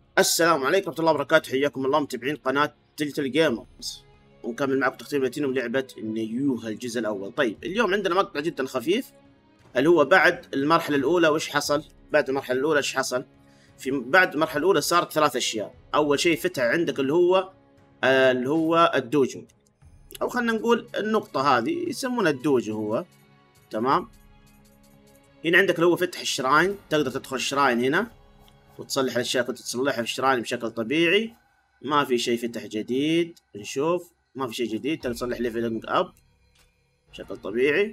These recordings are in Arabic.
السلام عليكم ورحمة الله وبركاته، حياكم الله متابعين قناة ديجيتال جيمرز، ونكمل معكم تقييم بلاتينيوم لعبة نيوها الجزء الأول. طيب اليوم عندنا مقطع جدا خفيف اللي هو بعد المرحلة الأولى. وش حصل؟ بعد المرحلة الأولى إيش حصل؟ بعد المرحلة الأولى صارت ثلاث أشياء. أول شيء فتح عندك اللي هو الدوجو، أو خلينا نقول النقطة هذه يسمونها الدوجو هو. تمام. هنا عندك اللي هو فتح الشراين، تقدر تدخل الشراين هنا وتصلح الاشياء كنت تصلحها في الشراين بشكل طبيعي. ما في شيء فتح جديد، نشوف ما في شيء جديد. تقدر تصلح ليفلنج اب بشكل طبيعي.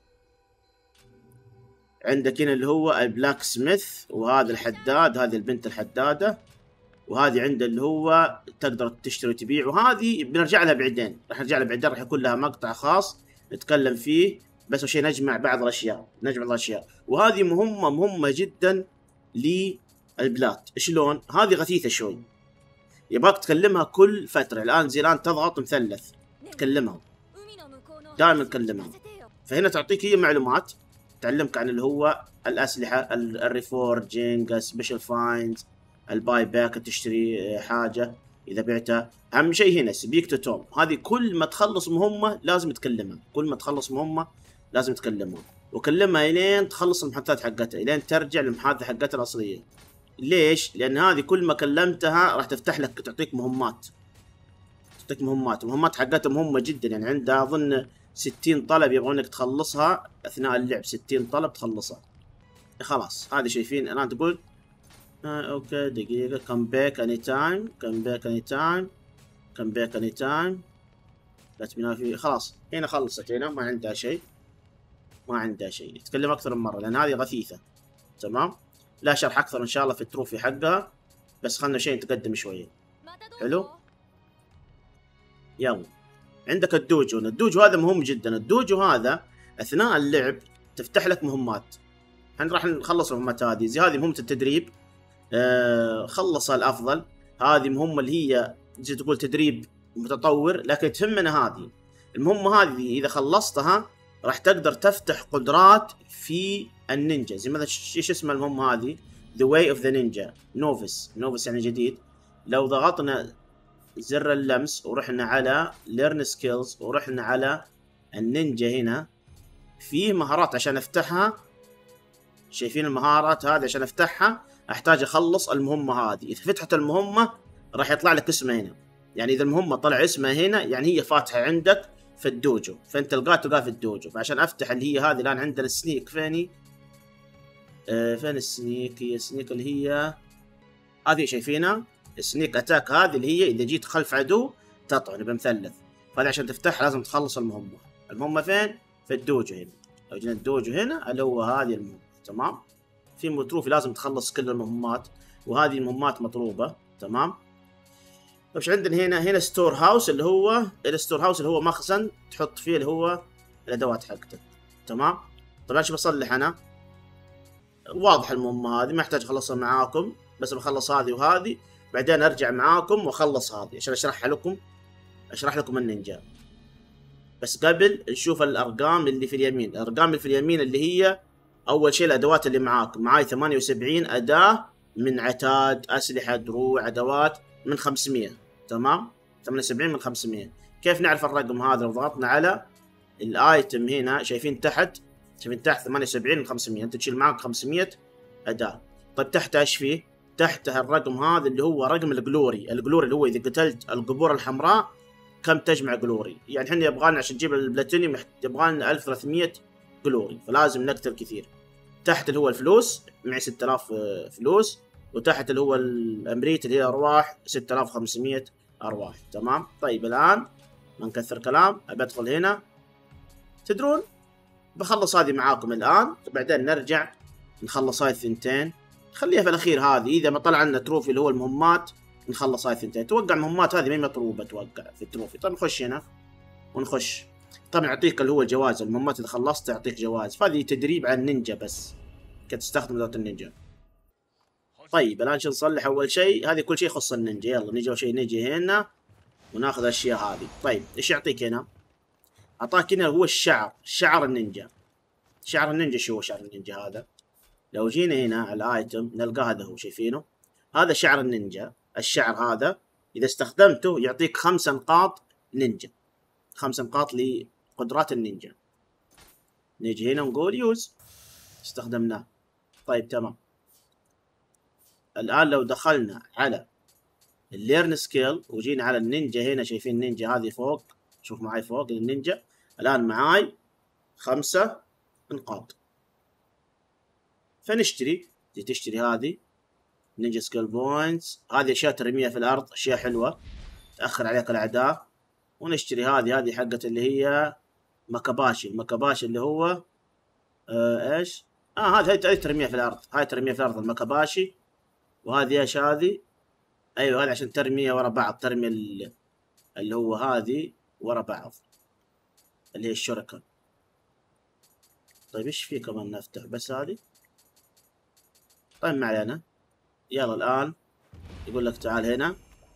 عندك هنا اللي هو البلاك سميث، وهذا الحداد، هذه البنت الحدادة، وهذه عنده اللي هو تقدر تشتري وتبيع. وهذه بنرجع لها بعدين، راح نرجع لها بعدين، راح يكون لها مقطع خاص نتكلم فيه. بس أول شيء نجمع بعض الاشياء. وهذه مهمة جدا للبلات. شلون؟ هذه غثيثة شوي، يبغاك تكلمها كل فترة. الآن زي الآن تضغط مثلث تكلمها، دائما تكلمها. فهنا تعطيك هي معلومات، تعلمك عن اللي هو الأسلحة، الريفورجينج، سبيشال فايندز، الباي باك، تشتري حاجة إذا بعتها. أهم شيء هنا سبيك تو توم، هذه كل ما تخلص مهمة لازم تكلمها، وكلمها إلين تخلص المحادثات حقتها، إلين ترجع للمحادثة حقتها الأصلية. ليش؟ لأن هذه كل ما كلمتها راح تفتح لك، تعطيك مهمات. مهمات حقتها مهمة جدا، يعني عندها أظن 60 طلب يبغونك تخلصها أثناء اللعب. 60 طلب تخلصها. خلاص هذه شايفين الآن تقول أوكي دقيقة، كم باك أني تايم، خلاص هنا خلصت. هنا ما عندها شيء تتكلم أكثر من مرة، لأن هذه غثيثة. تمام. لا شرح أكثر إن شاء الله في التروفي حقها، بس خلنا شيء نتقدم شوية. حلو. يلا عندك الدوجو هذا مهم جدا. الدوجو هذا اثناء اللعب تفتح لك مهمات. احنا راح نخلص المهمات هذه. زي هذه مهمة التدريب، خلصها الافضل. هذه مهمة اللي هي زي تقول تدريب متطور، لكن تهمنا هذه المهمة. هذه اذا خلصتها راح تقدر تفتح قدرات في النينجا. زي مثلا ايش اسم المهمة هذه؟ The Way of the Ninja نوفيس يعني جديد. لو ضغطنا زر اللمس ورحنا على Learn Skills ورحنا على النينجا، هنا فيه مهارات عشان افتحها. شايفين المهارات هذه؟ عشان افتحها احتاج اخلص المهمة هذه. اذا فتحت المهمة راح يطلع لك اسمها هنا، يعني اذا المهمة طلع اسمها هنا يعني هي فاتحة عندك في الدوجو، فانت تلقاه في الدوجو. فعشان افتح اللي هي هذه، الان عندنا السنيك. فين السنيك؟ هي السنيك اللي هي هذه، شايفينها؟ السنيك اتاك هذه اللي هي اذا جيت خلف عدو تطعن بمثلث. فهذا عشان تفتحها لازم تخلص المهمة فين؟ في الدوجو هنا. لو جينا الدوجو هنا اللي هو هذه المهمة. تمام. في تروفي لازم تخلص كل المهمات، وهذه المهمات مطلوبة. تمام. طيب عندنا هنا ستور هاوس، اللي هو مخزن تحط فيه اللي هو الادوات حقتك. تمام. طبعا شو بصلح انا؟ واضح المهمة هذه ما احتاج اخلصها معاكم، بس بخلص هذه وهذه بعدين ارجع معاكم واخلص هذه عشان اشرح لكم النينجا. بس قبل نشوف الارقام اللي في اليمين. اللي هي اول شيء الادوات اللي معاي 78 اداة من عتاد، اسلحة، دروع، ادوات من 500. تمام. 78 من 500. كيف نعرف الرقم هذا؟ لو ضغطنا على الايتم هنا، شايفين تحت 78 من 500. انت تشيل معك 500 اداة. طيب تحتها ايش فيه؟ تحتها الرقم هذا اللي هو رقم الجلوري اللي هو اذا قتلت القبور الحمراء كم تجمع جلوري. يعني احنا يبغالنا عشان نجيب البلاتينيوم يبغالنا 1300 جلوري، فلازم نقتل كثير. تحت اللي هو الفلوس معي 6000 فلوس، وتحت اللي هو الامريت اللي هي ارواح 6500 ارواح. تمام. طيب الان ما نكثر كلام، بدخل هنا. تدرون بخلص هذه معاكم الان، بعدين نرجع نخلص هاي الثنتين. خليها في الاخير هذه، اذا ما طلع لنا تروفي اللي هو المهمات نخلص هاي الثنتين. توقع المهمات هذه ما هي مطلوبه توقع في التروفي. طيب نخش هنا ونخش. طبعا يعطيك اللي هو الجواز، المهمات اذا خلصت يعطيك جواز. فهذه تدريب على النينجا، بس كنت تستخدم ذات النينجا. طيب الان شو نصلح؟ اول شيء هذه كل شيء يخص النينجا. يلا نجي اول شيء نجي هنا وناخذ الاشياء هذه. طيب ايش يعطيك هنا؟ اعطاك هنا هو شعر النينجا. شو هو شعر النينجا هذا؟ لو جينا هنا على الايتم نلقاه هذا هو، شايفينه؟ هذا شعر النينجا. الشعر هذا إذا استخدمته يعطيك 5 نقاط نينجا، 5 نقاط لقدرات النينجا. نيجي هنا ونقول يوز، استخدمناه. طيب تمام. الآن لو دخلنا على الليرن سكيل وجينا على النينجا هنا، شايفين النينجا هذه فوق، شوف معاي فوق النينجا الآن معاي 5 نقاط. فنشتري، تشتري هذه نينجا سكيل بوينتس، هذه اشياء ترميها في الارض، اشياء حلوه تاخر عليك الاعداء. ونشتري هذه حقت اللي هي مكاباشي، المكاباشي اللي هو ايش، هذه ترميها في الارض، هاي ترميها في الارض المكاباشي. وهذه ايش هذه؟ ايوه هذه عشان ترميها ورا بعض، ترمي اللي هو هذه ورا بعض اللي هي الشركة. طيب ايش في كمان نفتح بس هذه؟ طيب ما علينا. يلا الآن يقول لك تعال هنا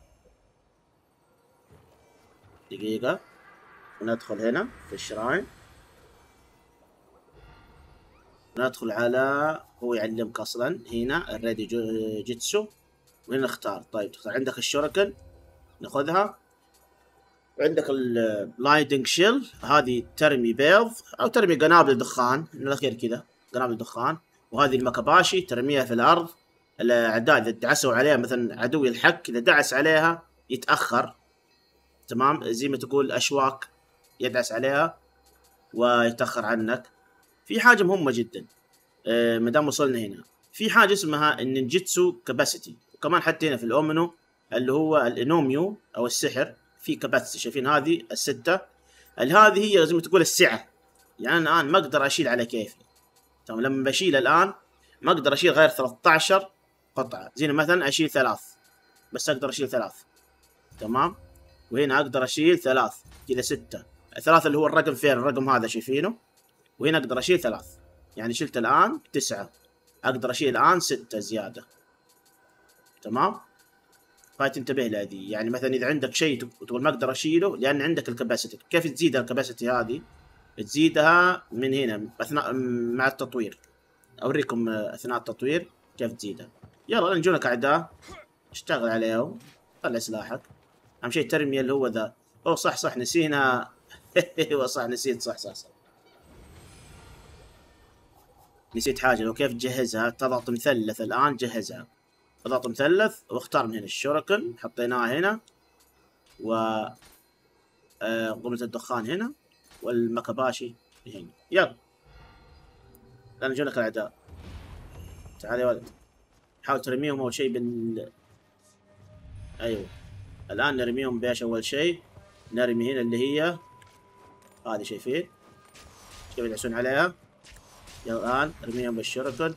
دقيقة، وندخل هنا في الشراين، ندخل على، هو يعلمك أصلا هنا الريدي جيتسو، وهنا نختار. طيب تختار عندك الشوركن ناخذها، وعندك البلايندنج شيل، هذه ترمي بيض أو ترمي قنابل دخان من الأخير كذا، قنابل دخان. وهذه المكاباشي ترميها في الأرض، الأعداء إذا دعسوا عليها، مثلا عدوي الحك إذا دعس عليها يتأخر، تمام، زي ما تقول أشواك يدعس عليها ويتأخر عنك. في حاجة مهمة جدا مدام وصلنا هنا، في حاجة اسمها النينجيتسو كاباسيتي، وكمان حتى هنا في الأومينو اللي هو الإنوميو أو السحر في كاباسيتي، شايفين هذه ال6، هذه هي زي ما تقول السعة. يعني أنا الآن ما أقدر أشيل على كيفي، تمام، لما بشيل الآن ما أقدر أشيل غير 13 قطعة، زي مثلا أشيل 3 بس، أقدر أشيل 3، تمام. وهنا أقدر أشيل 3 كذا 6، 3 اللي هو الرقم فين، الرقم هذا شايفينه، وهنا أقدر أشيل 3، يعني شلت الآن 9، أقدر أشيل الآن 6 زيادة، تمام. فهاي تنتبه لهذه، يعني مثلا إذا عندك شيء تقول ما أقدر أشيله لأن عندك الكباسيتي، كيف تزيد الكباسيتي هذه؟ تزيدها من هنا أثناء مع التطوير، أوريكم أثناء التطوير كيف تزيدها. يلا نجونك أعداء اشتغل عليهم، طلع سلاحك، أهم شيء الترمية اللي هو ذا. أوه صح نسينا ايوه صح نسيت، صح نسيت حاجة، لو كيف تجهزها، تضغط مثلث الآن جهزها، اضغط مثلث واختار من هنا الشوركن، حطيناه هنا، و قمة الدخان هنا، والمكاباشي هنا. يلا الآن يجونك الأعداء، تعال يا ولد، حاول ترميهم أول شيء أيوه الآن نرميهم بإيش؟ أول شيء نرمي هنا اللي هي هذه، شايفين كيف يدعسون عليها. يلا الآن ارميهم بالشوركن،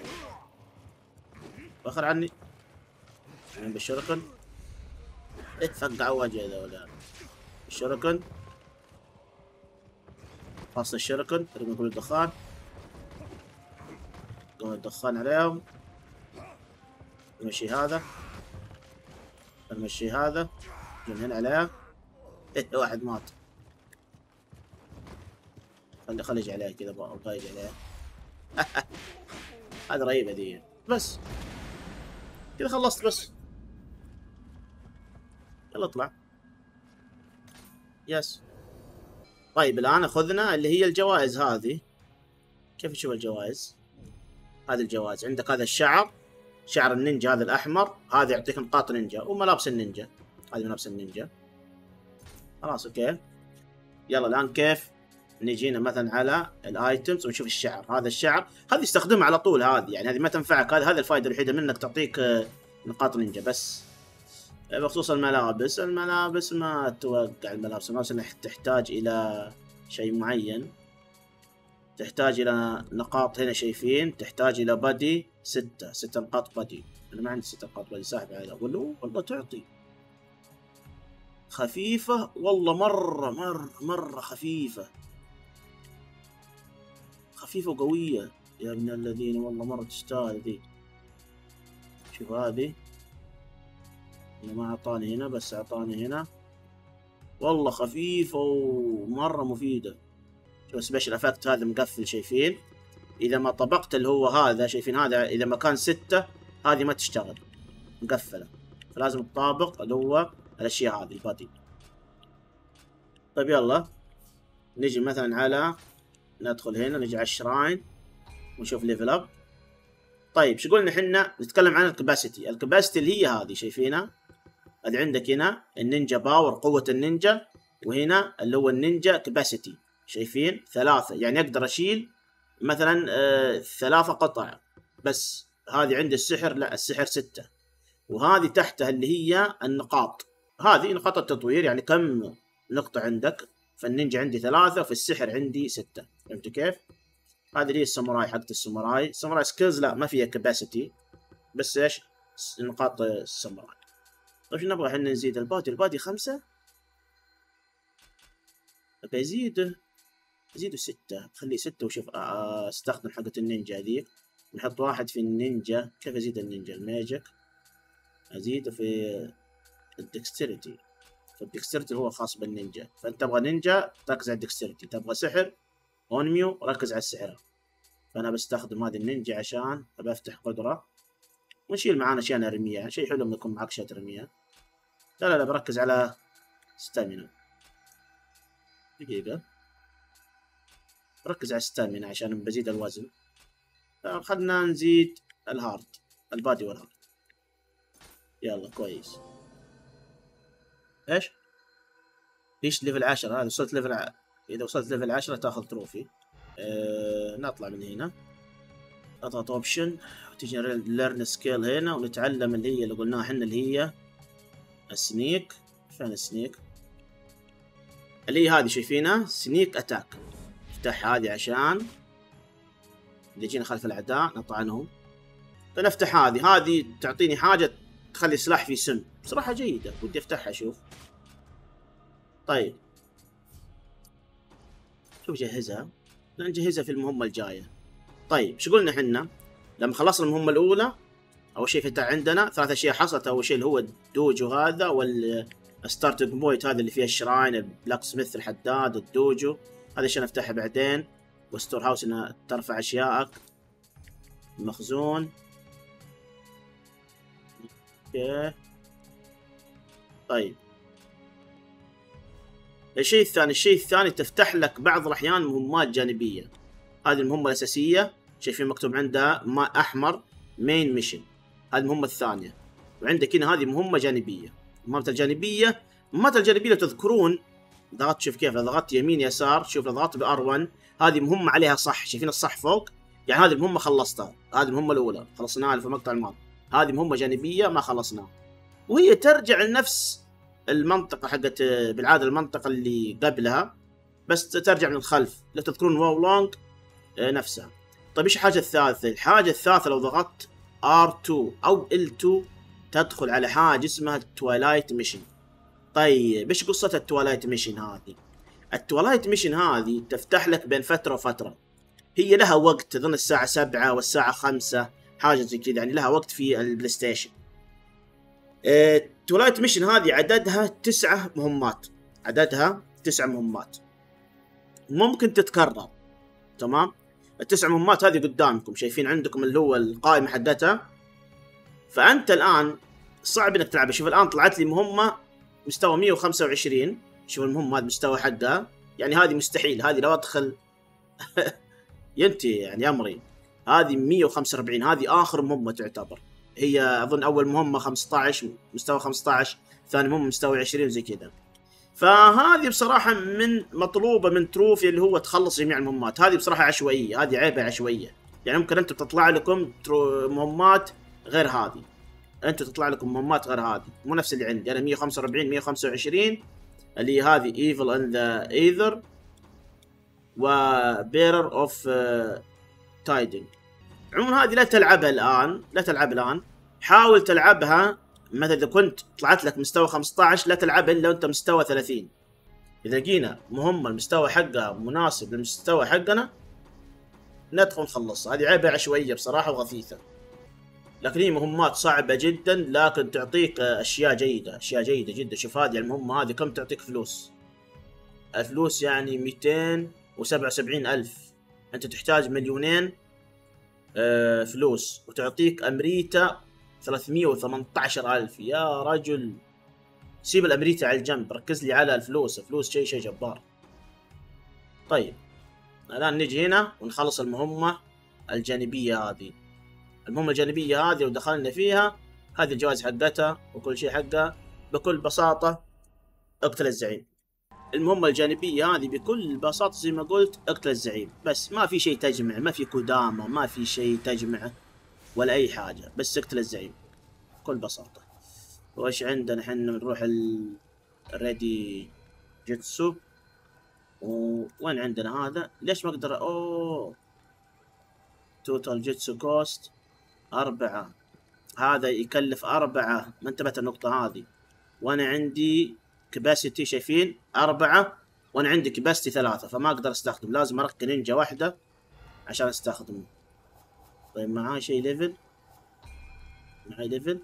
وخر عني، ارميهم بالشوركن، فقعوا وجه ذولا الشوركن، فاصل الشوركن، ارمي كل الدخان، قوم الدخان عليهم، نمشي هذا، نمشي هذا، من هنا عليها، واحد مات، خلي يجي عليها كذا، ابغى يجي عليها هذا رهيبة ذي، بس كذا خلصت بس. يلا اطلع، يس. طيب الآن أخذنا اللي هي الجوائز هذه، كيف تشوف الجوائز؟ هذه الجوائز عندك، هذا الشعر، شعر النينجا هذا الأحمر، هذا يعطيك نقاط نينجا، وملابس النينجا، هذه ملابس النينجا، خلاص أوكي. يلا الآن كيف نجينا مثلا على الايتمز ونشوف الشعر، هذا الشعر هذه يستخدمها على طول، هذه يعني هذه ما تنفعك، هذا الفائدة الوحيدة منك تعطيك نقاط نينجا بس. بخصوص الملابس ما توقع، الملابس تحتاج إلى شيء معين، تحتاج إلى نقاط هنا، شايفين تحتاج إلى بادي 6 نقاط بادي، أنا ما عندي 6 نقاط بادي، ساحب على أقول والله تعطي خفيفة، والله مرة خفيفة وقوية يا ابن الذين، والله مرة تستاهل ذي. شوف هذه ما أعطاني هنا، بس أعطاني هنا، والله خفيفة ومرة مفيدة. شوف سبيشل افكت هذا مقفل، شايفين إذا ما طبقت اللي هو هذا، شايفين هذا إذا ما كان 6 هذه ما تشتغل، مقفله، فلازم تطابق اللي هو الاشياء هذه البادي. طيب يلا نجي مثلا على، ندخل هنا نجي على الشراين ونشوف ليفل اب. طيب شو قلنا احنا؟ نتكلم عن الكباسيتي. الكباسيتي اللي هي هذه شايفينها؟ هذه عندك هنا النينجا باور، قوة النينجا، وهنا اللي هو النينجا كباسيتي. شايفين 3، يعني اقدر اشيل مثلا 3 قطع بس. هذه عند السحر لا، السحر 6. وهذه تحتها اللي هي النقاط، هذه نقاط التطوير، يعني كم نقطة عندك. فالنينجا عندي 3 وفي السحر عندي 6. فهمت كيف؟ هذه اللي هي الساموراي حقت الساموراي. الساموراي سكيلز لا ما فيها كباسيتي، بس ايش نقاط الساموراي. طيب شو نبغى احنا نزيد البادي؟ البادي 5. ابى ازيده 6، خليه 6 وشوف استخدم حقة النينجا ذيك. نحط 1 في النينجا. كيف ازيد النينجا؟ الماجيك ازيده في الدكستيريتي. فالدكستيريتي هو خاص بالنينجا، فانت تبغى نينجا ركز على الدكستيريتي، تبغى سحر اونميو ركز على السحر. فانا بستخدم هذه النينجا عشان ابى افتح قدرة، ونشيل معانا اشياء نرميها. شيء حلو لما يكون معك اشياء ترميها. لا بركز على ستامينا. دقيقة، ركز على ستامينا عشان بزيد الوزن. خلنا نزيد الهارد، البادي والهارد. يلا كويس. ايش ليفل 10؟ هذا وصلت ليفل اذا وصلت ليفل 10 تاخذ تروفي. نطلع من هنا، اضغط اوبشن وتجي ليرن سكيل هنا، ونتعلم اللي هي اللي قلناها احنا اللي هي السنيك. فين السنيك؟ اللي هي هذه شايفينها سنيك اتاك. افتح هذه عشان اللي يجينا خلف الاعداء نطعنهم. فنفتح هذه تعطيني حاجة تخلي سلاح فيه سم، بصراحة جيدة، ودي افتحها اشوف. طيب شوف جهزها، نجهزها في المهمة الجاية. طيب شو قلنا احنا لما خلصنا المهمة الأولى؟ أول شيء فتح عندنا 3 أشياء حصلت. أول شيء اللي هو الدوجو هذا، والستارتنج بوينت هذا اللي فيها الشراين، البلاك سميث الحداد، الدوجو هذا عشان افتحها بعدين، والستور هاوس انها ترفع أشيائك، المخزون. اوكي طيب الشيء الثاني تفتح لك بعض الأحيان مهمات جانبية. هذه المهمة الأساسية شايفين مكتوب عندها ما أحمر مين ميشن، هذه المهمة الثانية. وعندك هنا هذه مهمة جانبية. المهمة الجانبية تذكرون ضغطت، شوف كيف ضغطت يمين يسار، شوف ضغطت بR1 هذه مهمة عليها صح، شايفين الصح فوق؟ يعني هذه المهمة خلصتها، هذه المهمة الأولى خلصناها في المقطع الماضي. هذه مهمة جانبية ما خلصناها، وهي ترجع لنفس المنطقة حقت بالعادة المنطقة اللي قبلها، بس ترجع من الخلف. لا تذكرون واو لونج نفسها. طيب ايش الحاجة الثالثة؟ الحاجة الثالثة لو ضغطت R2 أو L2 تدخل على حاجة اسمها التوايلايت ميشن. طيب ايش قصة التوايلايت ميشن هذه؟ التوايلايت ميشن هذه تفتح لك بين فترة وفترة، هي لها وقت، تظن الساعة 7 والساعة 5 حاجة زي كذا، يعني لها وقت في البلاي ستيشن. التوايلايت ميشن هذه عددها 9 مهمات، ممكن تتكرر. تمام، ال9 مهمات هذه قدامكم، شايفين عندكم اللي هو القائمة حقتها. فأنت الآن صعب انك تلعب. شوف الآن طلعت لي مهمة مستوى 125، شوف المهمة هذا مستوى حقها، يعني هذه مستحيل، هذه لو ادخل ينتهي يعني امري. هذه 145، هذه آخر مهمة تعتبر. هي أظن أول مهمة 15 مستوى 15، ثاني مهمة مستوى 20 زي كذا. فهذه بصراحة من مطلوبة من تروفي اللي هو تخلص جميع المهمات. هذه بصراحة عشوائية، هذه عيبة عشوائية. يعني ممكن أنتم تطلع لكم مهمات غير هذه، مو نفس اللي عندي أنا. 145 125 اللي هذه Evil in the Aether و Bearer of Tiding. عموما هذه لا تلعبها الآن، حاول تلعبها مثلا إذا كنت طلعت لك مستوى 15 لا تلعبها إلا وأنت مستوى 30. إذا جينا مهمة المستوى حقها مناسب للمستوى حقنا ندخل نخلصها. هذه عيبة عشوائية بصراحة وغثيثة، لكن هي مهمات صعبة جدا، لكن تعطيك أشياء جيدة جدا. شوف هذه المهمة هذه كم تعطيك فلوس؟ الفلوس يعني 277,000. أنت تحتاج 2,000,000 فلوس، وتعطيك أمريتا 318,000 يا رجل. سيب الأمريكي على الجنب، ركز لي على الفلوس. الفلوس شيء جبار. طيب الآن نجي هنا ونخلص المهمة الجانبية هذه. المهمة الجانبية هذه ودخلنا فيها، هذه الجوائز حقتها وكل شيء حقها. بكل بساطة اقتل الزعيم. المهمة الجانبية هذه بكل بساطة زي ما قلت اقتل الزعيم، بس ما في شيء تجمع، ما في كوداما، ما في شيء تجمعه ولا أي حاجة، بس اقتل الزعيم بكل بساطة. وإيش عندنا حنا؟ بنروح الريدي جيتسو. وين عندنا هذا؟ ليش ما اقدر؟ اوه توتال جيتسو كوست 4. هذا يكلف 4. ما انتبهت النقطة هذه. وانا عندي كباسيتي شايفين 4، وانا عندي كباسيتي 3، فما اقدر استخدم. لازم اركب نينجا واحدة عشان استخدمه. طيب معاي شيء ليفل؟ معاي ليفل؟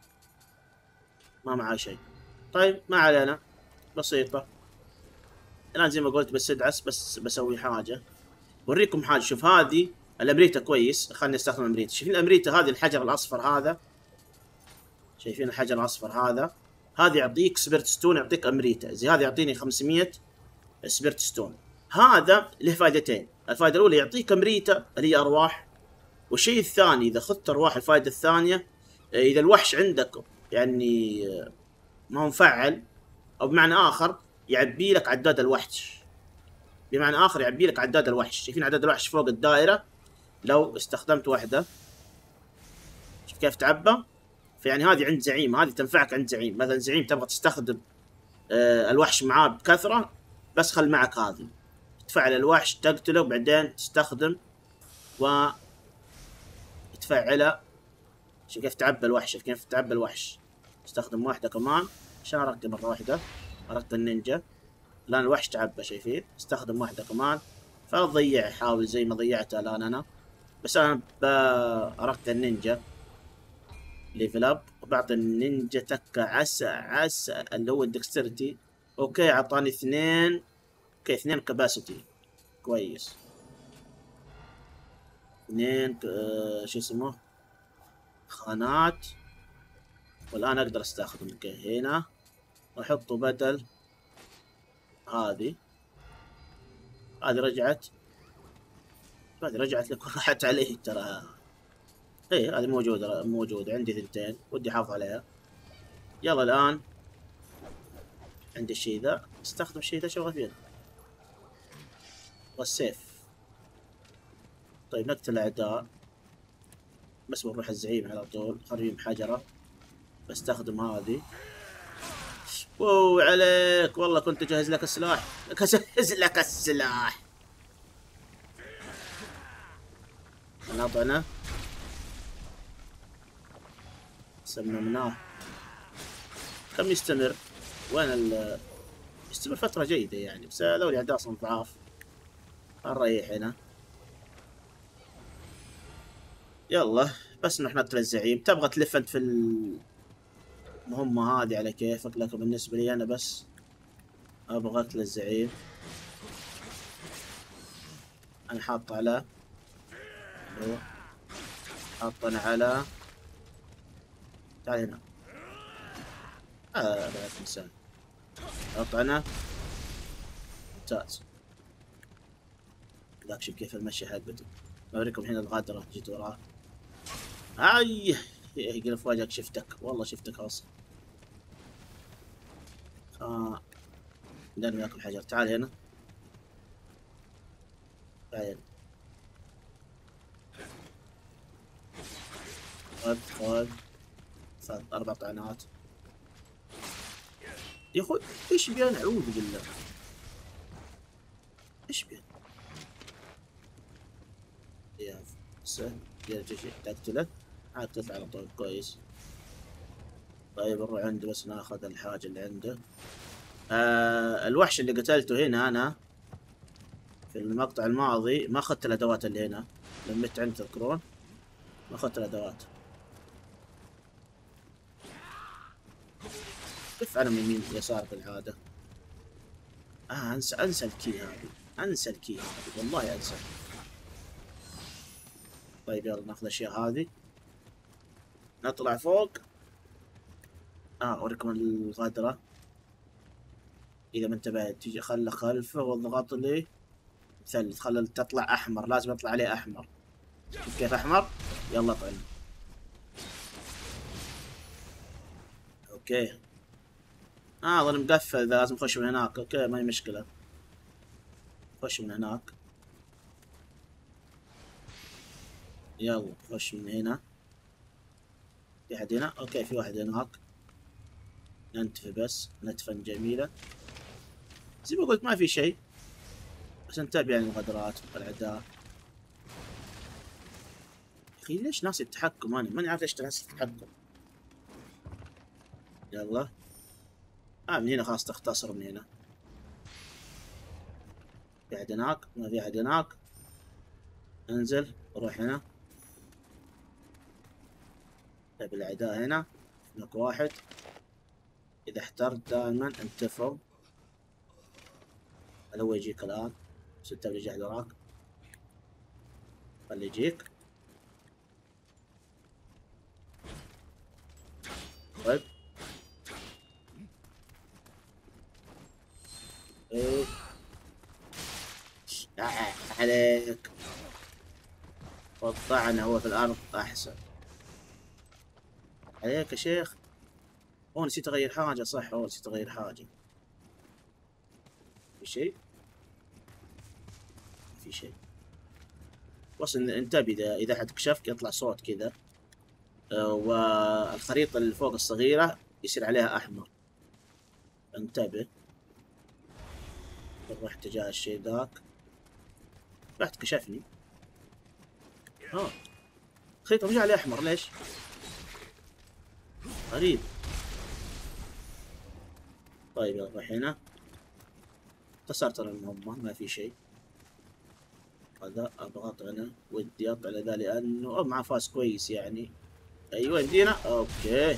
ما معاي شيء. طيب ما علينا، بسيطة. الان زي ما قلت بس ادعس، بس بسوي حاجة وريكم حاجة. شوف هذه الامريتا كويس، خلني استخدم الامريتا. شايفين الامريتا هذه؟ الحجر الاصفر هذا، شايفين الحجر الاصفر هذا؟ هذا يعطيك سبيرت ستون، يعطيك امريتا. زي هذا يعطيني 500 سبيرت ستون. هذا له فائدتين. الفائدة الاولى يعطيك امريتا اللي هي ارواح، والشيء الثاني اذا اخذت ارواح، الفائدة الثانية اذا الوحش عندك يعني ما هو مفعل، او بمعنى اخر يعبي لك عداد الوحش. بمعنى اخر يعبي لك عداد الوحش. شايفين عداد الوحش فوق الدائرة؟ لو استخدمت واحدة شوف كيف تعبى. فيعني هذه عند زعيم، هذه تنفعك عند زعيم. مثلا زعيم تبغى تستخدم الوحش معاه بكثرة، بس خل معك هذه تفعل الوحش، تقتله وبعدين تستخدم وتفعله. شوف كيف تعبى الوحش، شوف كيف تعبى الوحش. استخدم واحدة كمان عشان اركب مرة واحدة. اردت النينجا الان الوحش تعبى، شايفين؟ استخدم واحدة كمان، فلا تضيع. حاول زي ما ضيعتها الان انا، بس انا اردت النينجا ليفل اب، وبعطي النينجا تكة عسى اللي هو الدكسترتي. اوكي اعطاني 2. اوكي 2 كباسيتي كويس. 2 شو اسمه خانات. والان اقدر استخدم. اوكي هنا واحطه بدل هذه. هذه رجعت لك راحت عليه ترى. ايه هذه موجودة عندي 2 ودي احافظ عليها. يلا الان عندي الشيء ذا، استخدم الشيء ذا شغل فيه والسيف. طيب نقتل الاعداء، بس بنروح الزعيم على طول. خريم حجرة، بستخدم هذه. واو عليك والله، كنت اجهز لك السلاح. اجهز لك السلاح. نطعنه، سممناه. كم يستمر؟ وين يستمر فترة جيدة يعني، بس لو الاعداء اصلا ضعاف. نريح هنا. يلا بس نروح نقتل الزعيم. تبغى تلف انت في المهمة هذه على كيفك، لكن بالنسبة لي انا بس ابغى اقتل الزعيم. انا حاط على حاطنا على تعال هنا. بعد انسان اطعنه. ممتاز. ذاك شوف كيف المشي حقته. اوريكم الحين الغادرة جيت وراه. اي يقلب وجهك. شفتك والله، شفتك اصلا. نرمي لكم حجر. تعال هنا، تعال هنا. خذ 4 طعنات يا اخوي. ايش بيان؟ اعوذ بالله، ايش بيان يا سهل. يرجع تقتله، عاد تطلع على طول كويس. طيب نروح عنده بس ناخذ الحاجة اللي عنده. الوحش اللي قتلته هنا انا في المقطع الماضي ما اخذت الادوات اللي هنا. لما مت عند تذكرون ما اخذت الادوات. كيف انا من يمين يسار بالعادة؟ انسى الكي هذه، انسى الكي هذه والله انسى. طيب يلا ناخذ الاشياء هذه. نطلع فوق. اوريكم الغدرة. اذا ما انتبهت تجي خله خلفه واضغط لي مثلث، خله تطلع احمر، لازم يطلع عليه احمر. شوف كيف احمر. يلا طلع. اوكي. اظن مقفل، لازم نخش من هناك. اوكي ما هي مشكلة، خش من هناك. يلا خش من هنا. في احد هنا؟ اوكي في واحد هناك. ننتفي بس نتفة جميلة. زي ما قلت ما في شيء، بس انتبه يعني الغدرات والاعداء. اخي ليش ناسي التحكم؟ انا ماني عارف ليش ناسي التحكم. يلا. من هنا خلاص تختصر من هنا. في احد هناك؟ ما في احد هناك. انزل روح هنا. طيب الاعداء هنا. هناك واحد. اذا احترت دائما انتفض. هل هو يجيك الان؟ بس انت اللي قاعد وراك. خليه يجيك. طيب. ايه عليك. وضعنا هو في الارض احسن. عليك يا شيخ. نسيت اغير حاجة. صح نسيت اغير حاجة. في شيء؟ في شيء. بس انتبه اذا حد كشفك يطلع صوت كذا. والخريطة اللي فوق الصغيرة يصير عليها احمر. انتبه. نروح اتجاه الشيء ذاك. رحت كشفني. الخريطة مش عليها احمر ليش؟ غريب. طيب يلا روح هنا. اختصرت المهمة ما في شيء. هذا اضغط هنا. ودي اطلع ذا لانه مع فاس كويس يعني. ايوه يمدينا. اوكي.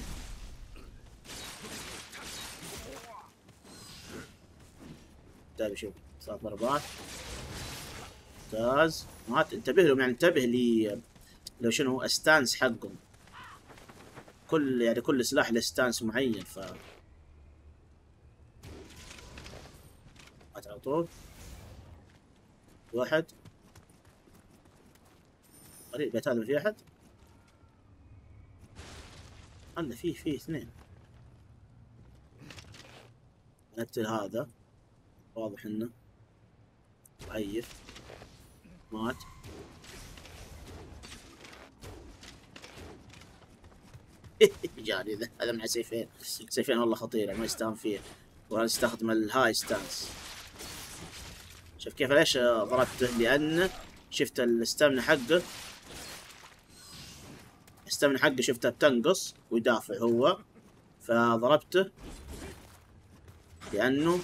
طيب شوف 3 ضربات. ممتاز. مات. انتبه لهم يعني، انتبه لي لو شنو استانس حقهم. كل سلاح له استانس معين ف مات على طول. واحد. غريب بيت هذا ما في احد. انا فيه اثنين. نقتل هذا. واضح انه ضعيف. مات. جاني هذا مع سيفين. سيفين والله خطيرة ما يستهان فيها. وانا استخدم الهاي ستانس. شوف كيف ليش ضربته؟ لان شفت الستامنا حقه. الستامنا حقه شفتها بتنقص ويدافع هو. فضربته لانه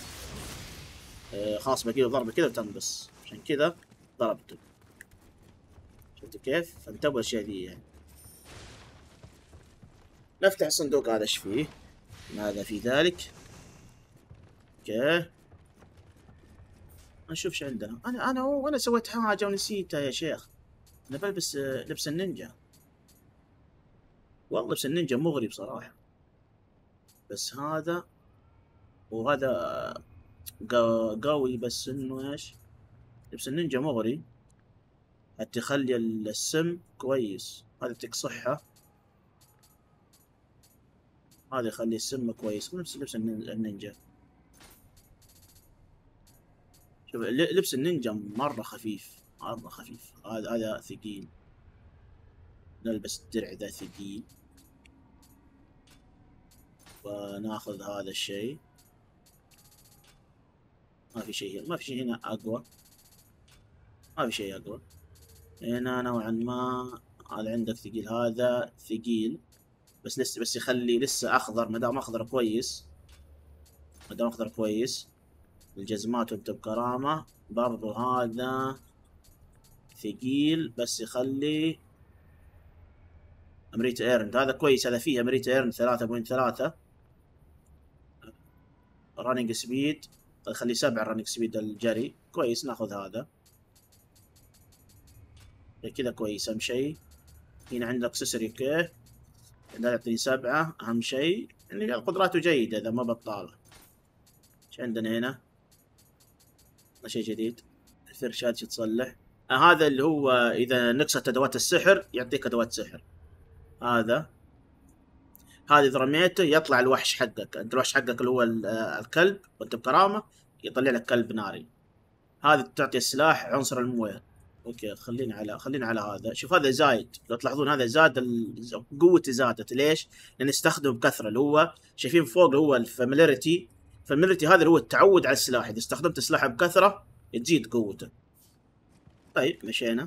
خلاص بقي له ضربة كذا وتنقص، عشان كذا ضربته. شفت كيف؟ فانتبهوا الاشياء ذي يعني. نفتح الصندوق هذا ايش فيه؟ ماذا في ذلك؟ اوكي. نشوف ايش عندنا. انا سويت حاجة ونسيتها يا شيخ. انا بلبس لبس النينجا. والله لبس النينجا مغري بصراحة. بس هذا وهذا قوي، بس انه ايش؟ لبس النينجا مغري. حتى يخلي السم كويس. هذا يعطيك صحة. هذا يخلي السم كويس. نفس لبس النينجا. شوف لبس النينجا مرة خفيف. مرة خفيف. هذا ثقيل. نلبس الدرع ذا ثقيل. وناخذ هذا الشيء. ما في شيء هنا اقوى. ما في شيء اقوى هنا نوعا ما. هذا عندك ثقيل. هذا ثقيل بس لسه، بس يخلي لسه اخضر. ما دام اخضر كويس. ما دام اخضر كويس. الجزمات وانت بكرامة. برضو هذا ثقيل بس يخلي امريتا ايرن. هذا كويس. هذا فيه امريتا ايرن 3.3. رانينج سبيد يخلي 7 رانينج سبيد الجري كويس. ناخذ هذا كذا كويس. اهم شيء هنا عندك اكسسوري. اوكي هذا يعطيني 7 اهم شيء، يعني قدراته جيدة اذا ما بطالة. ايش عندنا هنا؟ شيء جديد، الفرشات تصلح. هذا اللي هو اذا نقصت ادوات السحر يعطيك ادوات سحر. هذا اذا رميته يطلع الوحش حقك، انت الوحش حقك اللي هو الكلب، وانت بكرامة يطلع لك كلب ناري. هذه تعطي السلاح عنصر المويه. اوكي خلينا على هذا. شوف هذا زايد، لو تلاحظون هذا زاد قوته زادت. ليش؟ لان يستخدم بكثره، اللي هو شايفين فوق اللي هو الفاميليريتي. هذا اللي هو التعود على السلاح، اذا استخدمت السلاح بكثره تزيد قوته. طيب مشينا.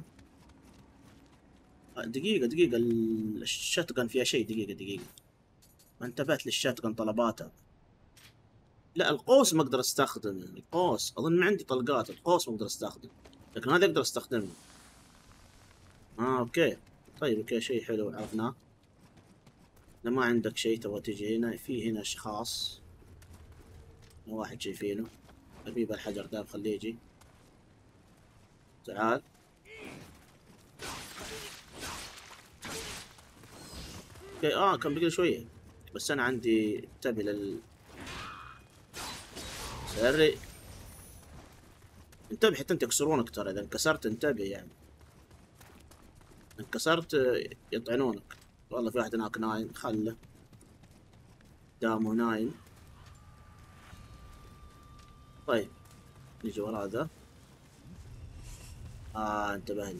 دقيقه الشاتجن فيها شيء. دقيقه ما انتبهت للشاتجن طلباتها. لا القوس ما اقدر استخدم، القوس اظن ما عندي طلقات، القوس ما اقدر استخدم، لكن هذا اقدر استخدمه. اوكي. طيب اوكي شيء حلو عرفناه. اذا ما عندك شيء تبغى تجي هنا، في هنا اشخاص، واحد شايفينه حبيب الحجر ده، خليه يجي. تعال. اوكي كان بقي شويه، بس انا عندي انتبه سري. انتبه حتى انت يكسرونك ترى، اذا انكسرت انتبه يعني، انكسرت يطعنونك. والله في واحد هناك نايم، خله دامه نايم. طيب نجي ورا ذا. انتبهني.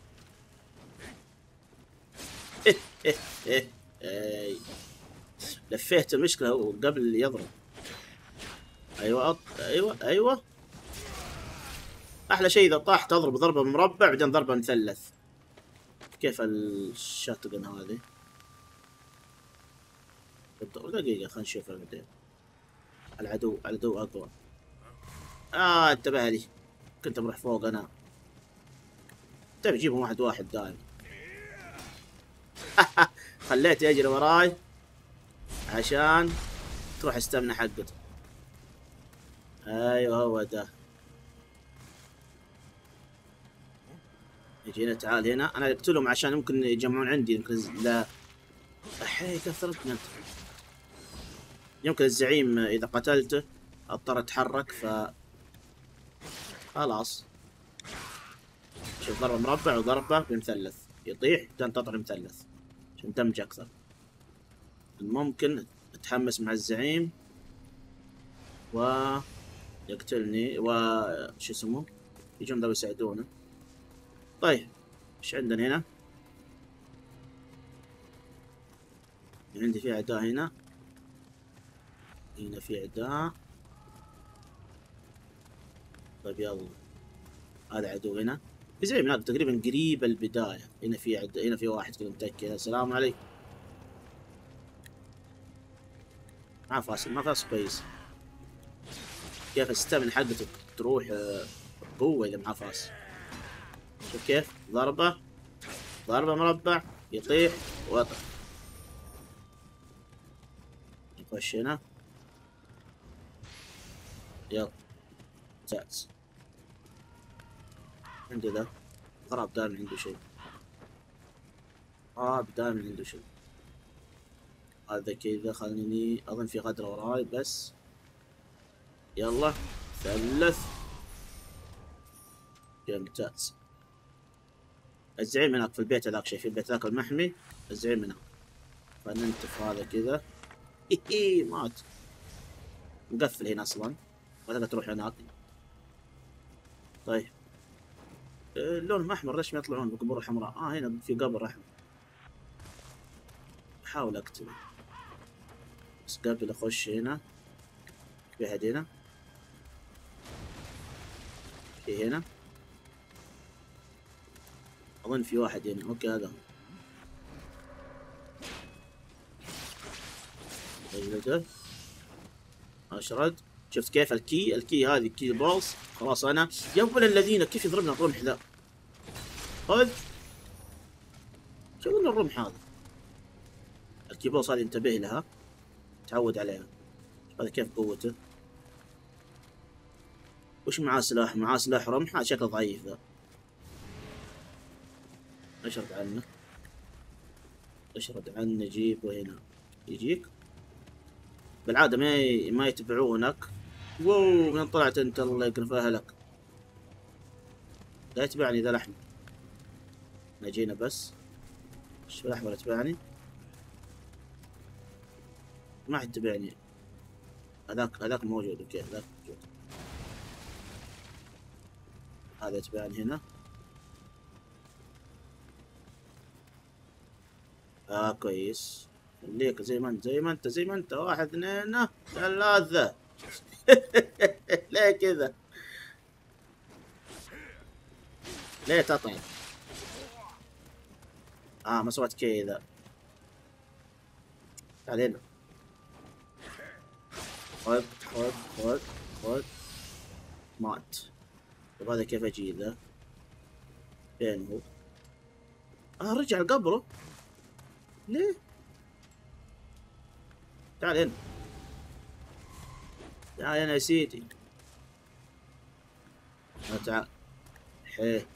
إيه إيه إيه إيه. لفيت المشكلة قبل يضرب. ايوه احلى شيء اذا طاح تضرب ضربة مربع بعدين ضربة مثلث. كيف الشاتجن هذه؟ دقيقة خلينا نشوف بعدين. العدو اقوى. انتبه لي، كنت بروح فوق انا. تبي تجيبهم واحد دائما. خليت يجري وراي عشان تروح استمنى حقته. ايوه هو ده. يجينا تعال هنا، انا اقتلهم عشان يمكن يجمعون عندي. يمكن لا احي كثرت منت. يمكن الزعيم اذا قتلته اضطر اتحرك خلاص. شوف ضربة مربع وضربة بمثلث، يطيح بعدين تطعن مثلث عشان دمج اكثر. ممكن اتحمس مع الزعيم ويقتلني شو اسمه، يجون ذا يساعدونه. طيب ايش عندنا هنا؟ عندي في اعداء هنا في اعداء. طيب يلا، هذا عدو هنا. في زي هناك تقريبا قريب البداية. هنا في هنا في واحد كذا متكي. السلام عليكم. ما فاس كويس. كيف الستامن حقته تروح قوة إذا معاه فاس. شوف كيف ضربة مربع يطيح ويطح. نخش هنا. يلا ممتاز. عندي ذا غراب دائما عنده شيء. دائما عنده شيء. هذا كذا خليني اظن في غدرة وراي بس. يلا ثلث. يا ممتاز. الزعيم هناك في البيت هذاك، شايفين البيت ذاك المحمي؟ الزعيم هناك. فننتف هذا كذا. مات. مقفل هنا اصلا، ولا تروح هناك. طيب اللون احمر ليش ما يطلعون بقبور حمراء؟ هنا في قبر احمر. احاول اقتله بس قبل اخش هنا. في احد هنا، في هنا اظن في واحد هنا. اوكي هذا اجلده. اشرد. شفت كيف الكي هذه كي بولز. خلاص انا يا ابن الذين كيف يضربنا الرمح ذا. خذ. شو الرمح هذا؟ الكي بولز هذه انتبه لها، تعود عليها. هذا كيف قوته؟ وش معاه سلاح؟ معاه سلاح رمح. شكله ضعيف ذا. اشرد عنه. اشرد عنه جيبه هنا. يجيك بالعادة ما يتبعونك. واو من طلعت انت الله يقرف اهلك. لا يتبعني ذا الاحمر. نجينا بس. الشباب الاحمر يتبعني. ما حد يتبعني. هذاك موجود. اوكي هذاك موجود. هذا يتبعني هنا. كويس. خليك زي ما انت. 1 2 3. ليه كذا؟ ليه تطعن؟ ما سويت كذا. تعال هنا. خذ. مات. طب هذا كيف اجي ذا؟ فين هو؟ رجع قبره. ليه؟ تعال هنا. تعال هنا يا سيدي. تعال. حيه.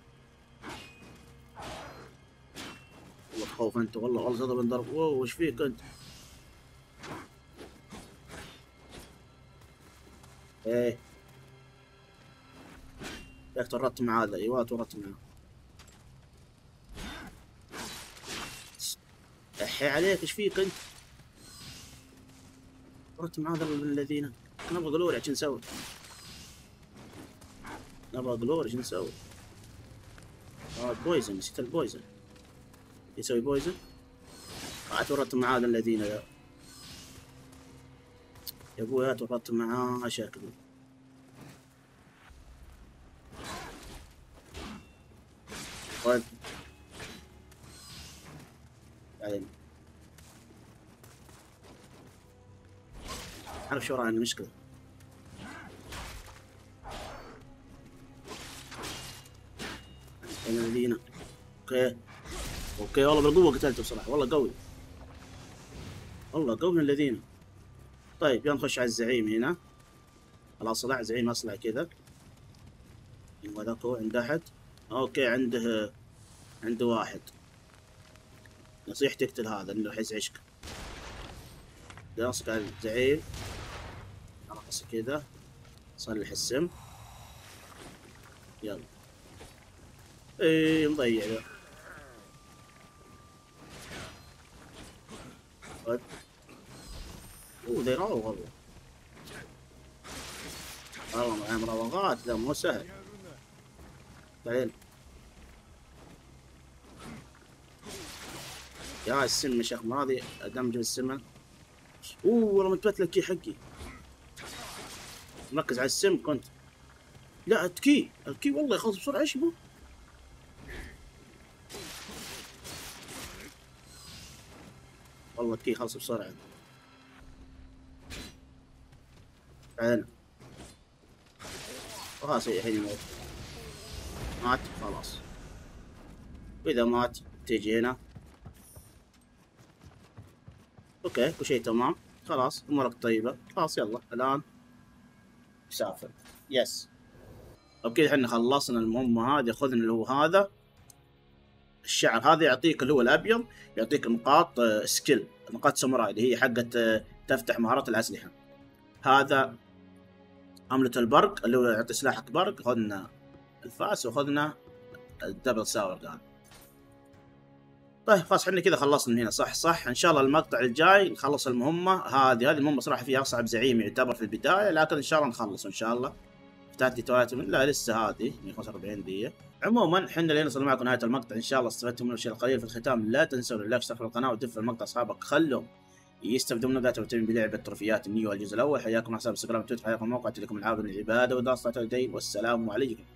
والله تخوف انت. والله صدق بنضرب. واو وش فيك انت؟ ايه ياك تورطت مع هذا. ايوه تورطت معاه. احي عليك ايش فيك انت؟ تورطت مع هذا الذين. نبغى قلوري عشان نسوي. بويزن. نسيت البويزن. يسوي بويزن. تورطت مع هذا الذين ذا. يا ابويا تورطت معاه شكله. طيب بعدين عارف شو رايي المشكلة. الذين. اوكي والله بالقوة قتلته بصراحة. والله قوي من الذين. طيب يلا نخش على الزعيم هنا. الاصلع زعيم اصلع كذا. وذاك هو عنده احد. اوكي عنده واحد. نصيحتي اقتل هذا انه حيزعجك. نصك على الزعيم. نقص كذا. صلح السم. يلا. مضيع ذا. طيب. ذا يراوغ والله مع مراوغات. ذا مو سهل. بعدين يا السم يا شيخ. ما هذه ادمج بالسم. والله متبت لك كي حقي. مركز على السم كنت. لا الكي والله يخلص بسرعة. ايش يبغى؟ والله الكي خلص بسرعة. بعدين خلاص الحين يموت. مات خلاص. واذا مات تيجي هنا. اوكي كل شيء تمام. خلاص امورك طيبة. خلاص يلا الان سافر. يس. اوكي احنا خلصنا المهمة هذه. خذنا اللي هو هذا الشعر. هذا يعطيك اللي هو الابيض. يعطيك نقاط سكيل. نقاط ساموراي اللي هي حقت تفتح مهارات الاسلحة. هذا عملة البرق اللي هو يعطي سلاحك برق. خذنا الفاس وخذنا الدبل ساور قال. طيب خلاص احنا كذا خلصنا من هنا. صح ان شاء الله المقطع الجاي نخلص المهمة هذه المهمة صراحة فيها اصعب زعيم يعتبر في البداية. لكن ان شاء الله نخلص ان شاء الله. فتحت لي تواتم. لا لسه هذه 145 دقيقة. عموما احنا اللي نصل معكم نهاية المقطع. ان شاء الله استفدتم منه الشيء القليل. في الختام لا تنسوا اللايك واشتركوا في القناة وتدفعوا المقطع اصحابك. خلهم يستفيدوا منه. ذات مهتمين بلعبة تروفيات النيو الجزء الاول. حياكم على حساب انستغرام وتويتر. حياكم موقع لكم العاب العبادة ودراسة الدين. والسلام عليكم.